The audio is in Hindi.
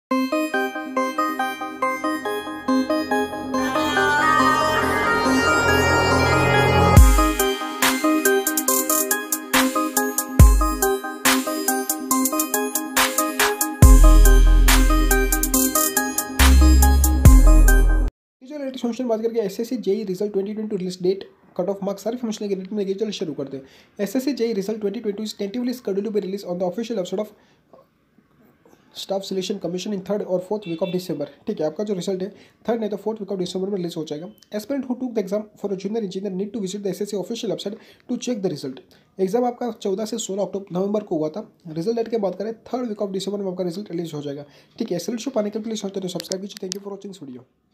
जो लेटेस्ट फंक्शन बात करके SSC JE result 2022 release date cut off marks सारे फंक्शन के रेट में देखिए। चलो शुरू करते हैं। SSC JE result 2022 is tentatively scheduled to be release on the official website of staff selection commission in 3rd और 4th वीक ऑफ दिसंबर। ठीक है, आपका जो रिजल्ट है 3rd नहीं तो 4th वीक ऑफ दिसंबर में रिलीज हो जाएगा। Aspirant who took the exam for a junior engineer need to visit the SSC official website to check the result. Exam आपका 14 से 16 नवंबर को हुआ था। रिजल्ट डेट की बात करें 3rd वीक ऑफ दिसंबर में आपका रिजल्ट रिलीज हो जाएगा। ठीक है, रिजल्ट शो पाने के लिए प्लीज तो सब्सक्राइब कीजिए। Thank you for watching video.